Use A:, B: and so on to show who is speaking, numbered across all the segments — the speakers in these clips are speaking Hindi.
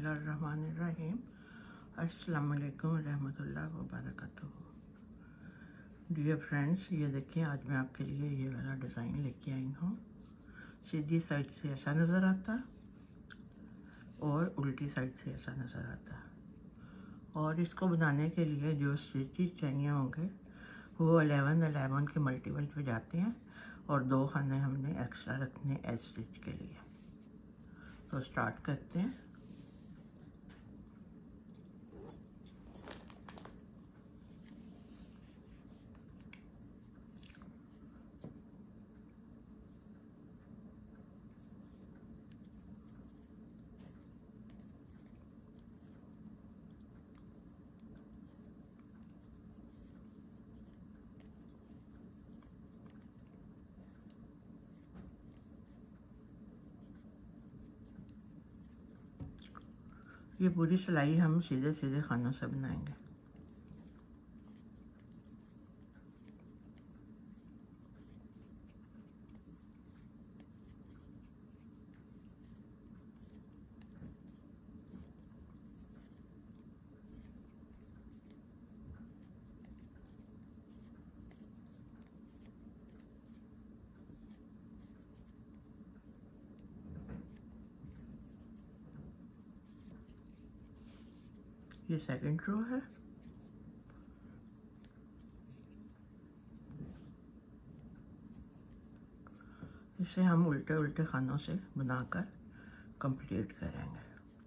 A: बिस्मिल्लाहिर्रहमानिर्रहीम। अस्सलाम वालेकुम रहमतुल्लाहि व बरकातुहू। डियर फ्रेंड्स, ये देखिए आज मैं आपके लिए ये वाला डिज़ाइन लेके आई हूँ। सीधी साइड से ऐसा नज़र आता और उल्टी साइड से ऐसा नज़र आता। और इसको बनाने के लिए जो स्टिचेस चाहिए होंगे वो 11 के मल्टीपल पे जाते हैं और 2 खाने हमने एक्स्ट्रा रखने एज स्टिच के लिए। तो स्टार्ट करते हैं। ये पूरी सिलाई हम सीधे सीधे खानों से बनाएंगे। ये सेकंड रो है। इसे हम उल्टे उल्टे खानों से बनाकर कंप्लीट करेंगे।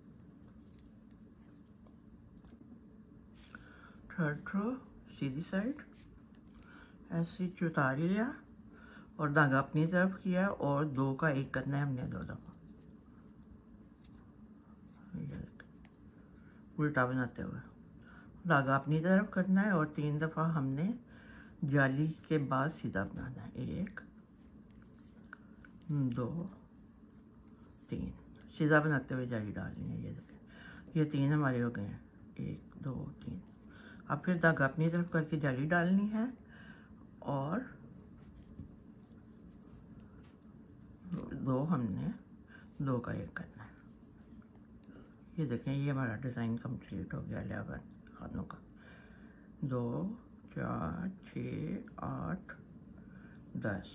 A: थर्ड रो सीधी साइड ऐसे उतार लिया और धागा अपनी तरफ किया और 2 का 1 करना है हमने 2 दफ़ा उल्टा बनाते हुए। धागा अपनी तरफ करना है और 3 दफ़ा हमने जाली के बाद सीधा बनाना है। 1 2 3 सीधा बनाते हुए जाली डालनी है। ये देखें, ये 3 हमारे हो गए हैं। 1 2 3। अब फिर धागा अपनी तरफ करके जाली डालनी है और 2 हमने 2 का 1 करना है। ये देखें, ये हमारा डिज़ाइन कंप्लीट हो गया 11 खानों का। 2 4 6 8 10।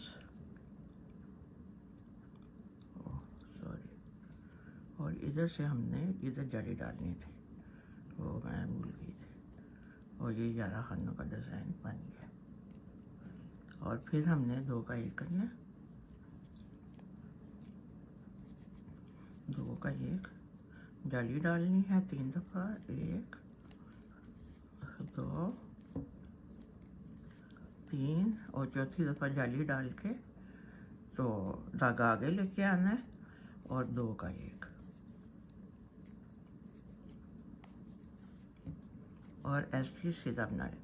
A: सॉरी, और इधर से हमने इधर जाली डालनी थी, वो मैं भूल गई थी। और ये 11 खानों का डिज़ाइन बन गया। और फिर हमने 2 का 1 करना है। 2 का 1 जाली डालनी है 3 दफ़ा। 1 2 3 और चौथी दफ़ा जाली डाल के तो धागा आगे लेके आना है और 2 का 1 और ऐसे सीधा बना लेंगे।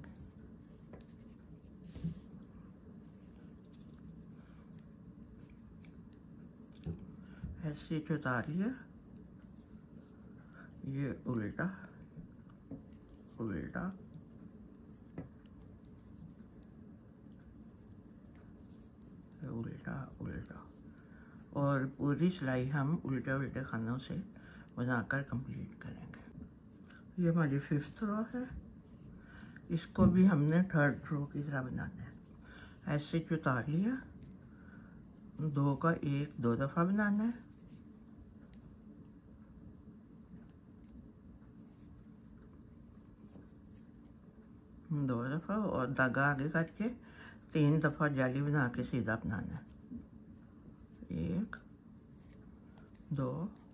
A: ऐसे उतार लिया, ये उल्टा उल्टा उल्टा उल्टा और पूरी सिलाई हम उल्टे उल्टे खानों से बनाकर कंप्लीट करेंगे। ये हमारी 5th रो है। इसको भी हमने 3rd रो की तरह बनाना है। ऐसे उतार लिया, 2 का 1 2 दफ़ा बनाना है। दो दफ़ा और धागा आगे करके 3 दफ़ा जाली बना के सीधा बनाना है। 1 2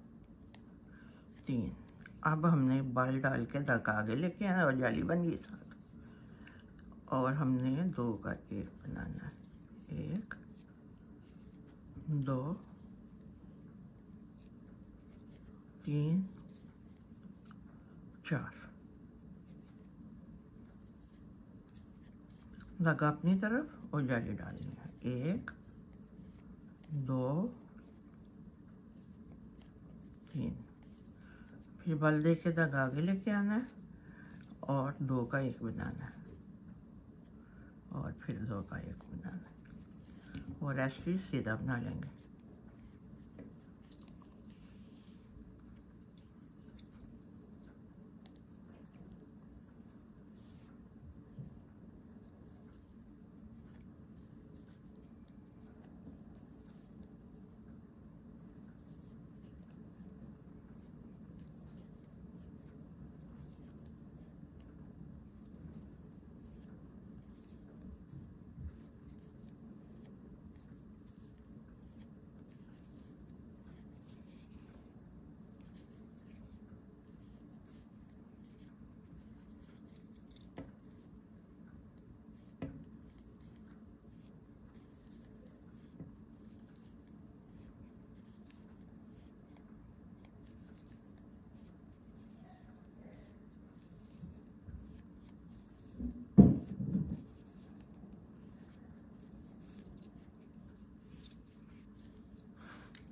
A: 3। अब हमने बाल डाल के धागा आगे लेके आना और जाली बन गई साथ। और हमने 2 का 1 बनाना है। 1 2 3 4। धागा अपनी तरफ और जाली डालनी है। 1 2 3। फिर बल दे के धागा आगे लेके आना है और 2 का 1 बनाना है और फिर 2 का 1 बनाना है और ऐसे सीधा बना लेंगे।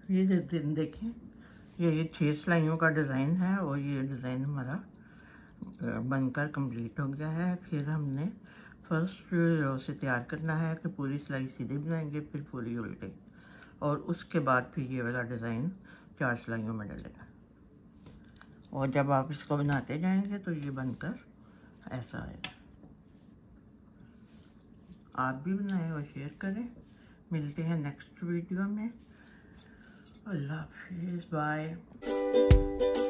A: ये देखें, ये 6 सिलाइयों का डिज़ाइन है और ये डिज़ाइन हमारा बनकर कंप्लीट हो गया है। फिर हमने फर्स्ट रो से तैयार करना है कि पूरी सिलाई सीधे बनाएंगे, फिर पूरी उल्टे, और उसके बाद फिर ये वाला डिज़ाइन 4 सिलाइयों में डलेगा। और जब आप इसको बनाते जाएंगे तो ये बनकर ऐसा आएगा। आप भी बनाएं और शेयर करें। मिलते हैं नेक्स्ट वीडियो में। अल्लाह हाफिज़, बाय।